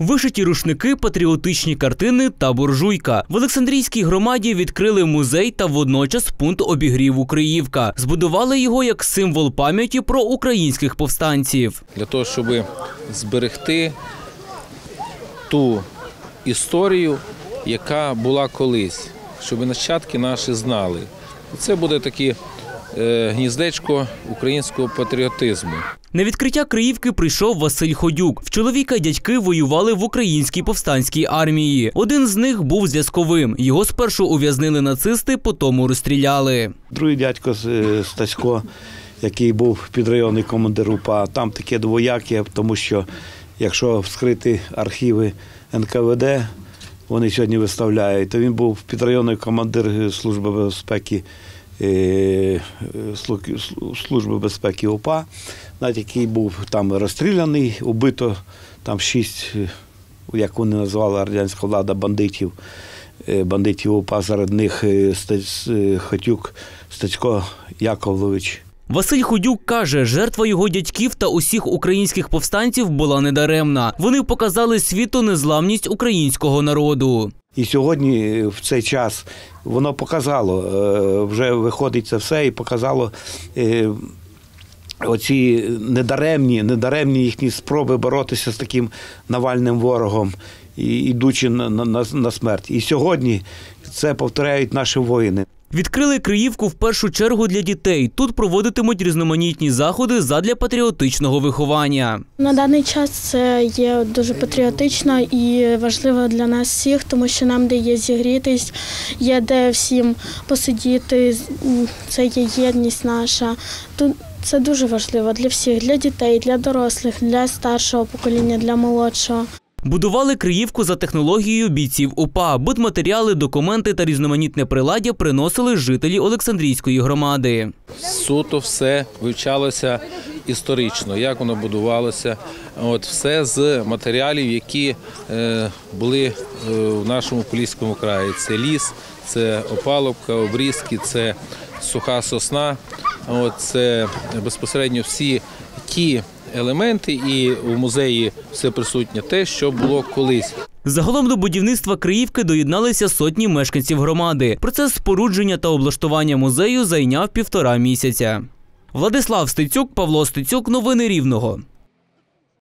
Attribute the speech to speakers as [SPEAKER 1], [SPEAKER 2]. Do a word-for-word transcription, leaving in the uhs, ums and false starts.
[SPEAKER 1] Вишиті рушники, патріотичні картини та буржуйка. В Олександрійській громаді відкрили музей та водночас пункт обігріву «Криївка». Збудували його як символ пам'яті про українських повстанців.
[SPEAKER 2] Для того, щоб зберегти ту історію, яка була колись, щоб нащадки наші знали. Це буде таке гніздечко українського патріотизму.
[SPEAKER 1] На відкриття Криївки прийшов Василь Ходюк. В чоловіка дядьки воювали в українській повстанській армії. Один з них був зв'язковим. Його спершу ув'язнили нацисти, потім розстріляли.
[SPEAKER 3] Другий дядько Стасько, який був підрайонний командир УПА, там таке двояке, тому що якщо вскрити архіви ен ка ве де, вони сьогодні виставляють, то він був підрайонний командир Служби безпеки Служби безпеки УПА, навіть який був там розстріляний, убито там шість, як вони назвали радянська влада, бандитів, бандитів УПА, серед них Ходюк Стецько Яковлевич.
[SPEAKER 1] Василь Ходюк каже, жертва його дядьків та усіх українських повстанців була недаремна. Вони показали світу незламність українського народу.
[SPEAKER 3] І сьогодні, в цей час, воно показало, вже виходить це все і показало оці недаремні, недаремні їхні спроби боротися з таким Навальним ворогом, ідучи на, на, на смерть. І сьогодні це повторяють наші воїни.
[SPEAKER 1] Відкрили Криївку в першу чергу для дітей. Тут проводитимуть різноманітні заходи задля патріотичного виховання.
[SPEAKER 4] На даний час це є дуже патріотично і важливо для нас всіх, тому що нам де є зігрітись, є де всім посидіти, це є єдність наша. Тут це дуже важливо для всіх, для дітей, для дорослих, для старшого покоління, для молодшого.
[SPEAKER 1] Будували Криївку за технологією бійців УПА. Будматеріали, документи та різноманітне приладдя приносили жителі Олександрійської громади.
[SPEAKER 2] Суто все вивчалося історично, як воно будувалося. От, все з матеріалів, які е, були е, в нашому Поліському краї. Це ліс, це опалубка, обрізки, це суха сосна. От, це безпосередньо всі ті елементи, і в музеї все присутнє те, що було колись.
[SPEAKER 1] Загалом до будівництва Криївки доєдналися сотні мешканців громади. Процес спорудження та облаштування музею зайняв півтора місяця. Владислав Стецюк, Павло Стецюк. Новини Рівного.